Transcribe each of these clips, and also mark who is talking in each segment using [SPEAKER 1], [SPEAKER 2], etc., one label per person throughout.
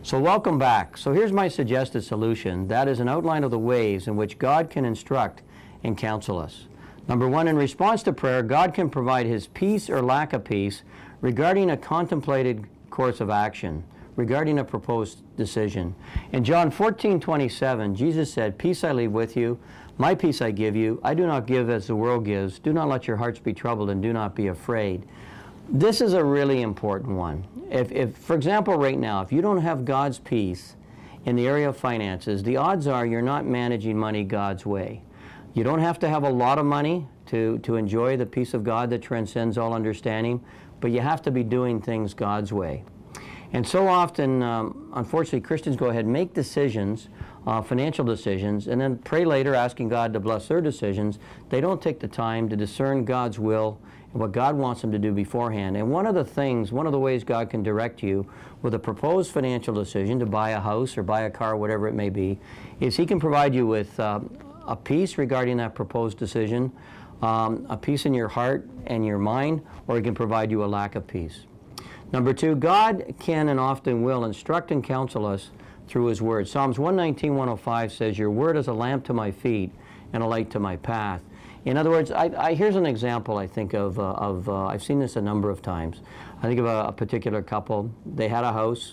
[SPEAKER 1] So welcome back. So here's my suggested solution. That is an outline of the ways in which God can instruct and counsel us. Number one, in response to prayer, God can provide His peace or lack of peace regarding a contemplated course of action, regarding a proposed decision. In John 14:27, Jesus said, "Peace I leave with you, my peace I give you. I do not give as the world gives. Do not let your hearts be troubled and do not be afraid." This is a really important one. If, for example, right now, if you don't have God's peace in the area of finances, the odds are you're not managing money God's way. You don't have to have a lot of money to enjoy the peace of God that transcends all understanding, but you have to be doing things God's way. And so often, unfortunately, Christians go ahead and make decisions, financial decisions, and then pray later asking God to bless their decisions. They don't take the time to discern God's will and what God wants them to do beforehand. And one of the ways God can direct you with a proposed financial decision to buy a house or buy a car, whatever it may be, is He can provide you with a peace regarding that proposed decision, a peace in your heart and your mind, or He can provide you a lack of peace. Number two, God can and often will instruct and counsel us through His Word. Psalms 119:105 says, "Your Word is a lamp to my feet and a light to my path." In other words, here's an example I think of, I've seen this a number of times. I think of a particular couple. They had a house.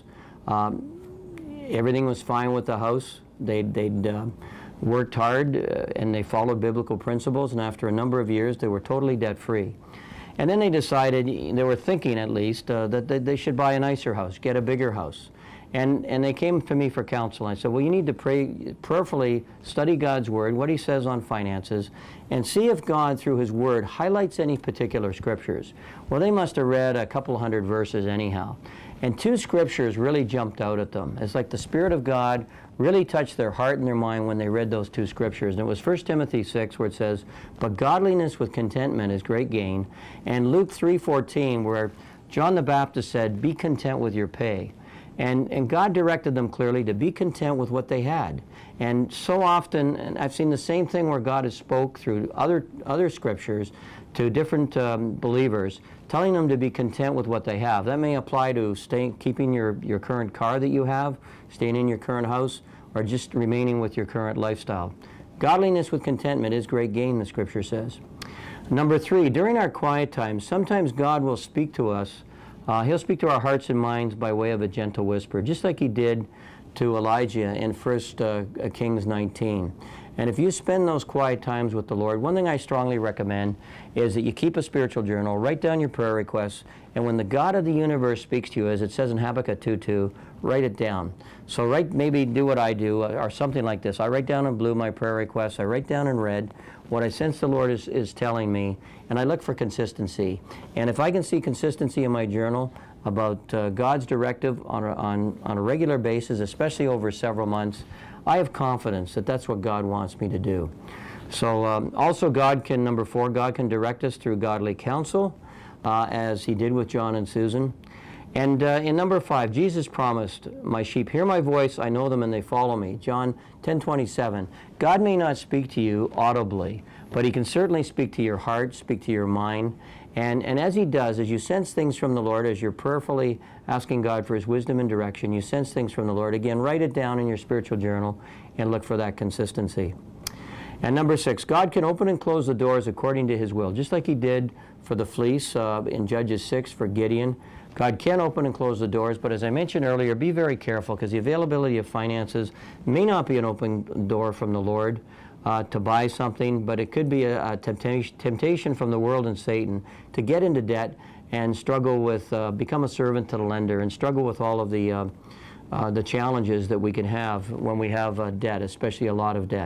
[SPEAKER 1] Everything was fine with the house. They'd worked hard and they followed biblical principles, and after a number of years they were totally debt-free. And then they decided, they were thinking at least, that they should buy a nicer house, get a bigger house. And they came to me for counsel. I said, well, you need to prayerfully study God's Word, what He says on finances, and see if God, through His Word, highlights any particular scriptures. Well, they must have read a couple hundred verses anyhow. And two scriptures really jumped out at them. It's like the Spirit of God really touched their heart and their mind when they read those two scriptures. And it was 1 Timothy 6 where it says, "But godliness with contentment is great gain." And Luke 3:14 where John the Baptist said, "Be content with your pay." And God directed them clearly to be content with what they had. And so often, and I've seen the same thing where God has spoke through other scriptures to different believers, telling them to be content with what they have. That may apply to keeping your current car that you have, staying in your current house, or just remaining with your current lifestyle. Godliness with contentment is great gain, the scripture says. Number three, during our quiet times, sometimes God will speak to us. He'll speak to our hearts and minds by way of a gentle whisper, just like He did to Elijah in 1 Kings 19. And if you spend those quiet times with the Lord, one thing I strongly recommend is that you keep a spiritual journal, write down your prayer requests, and when the God of the universe speaks to you, as it says in Habakkuk 2:2, write it down. So maybe do what I do, or something like this. I write down in blue my prayer requests, I write down in red what I sense the Lord is telling me, and I look for consistency. And if I can see consistency in my journal about God's directive on a regular basis, especially over several months, I have confidence that that's what God wants me to do. So also number four, God can direct us through godly counsel, as He did with John and Susan. And in number five, Jesus promised, "My sheep hear my voice, I know them and they follow me." John 10:27. God may not speak to you audibly, but He can certainly speak to your heart, speak to your mind. And as He does, as you sense things from the Lord, as you're prayerfully asking God for His wisdom and direction, you sense things from the Lord. Again, write it down in your spiritual journal and look for that consistency. And number six, God can open and close the doors according to His will, just like He did for the fleece in Judges 6 for Gideon. God can open and close the doors, but as I mentioned earlier, be very careful, because the availability of finances may not be an open door from the Lord to buy something, but it could be a temptation from the world and Satan to get into debt and struggle with, become a servant to the lender and struggle with all of the challenges that we can have when we have debt, especially a lot of debt.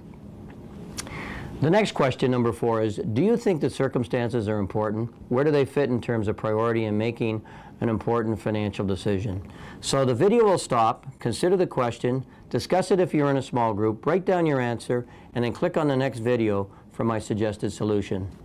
[SPEAKER 1] The next question, number four, is, do you think that circumstances are important? Where do they fit in terms of priority in making an important financial decision? So the video will stop, consider the question, discuss it if you're in a small group, write down your answer, and then click on the next video for my suggested solution.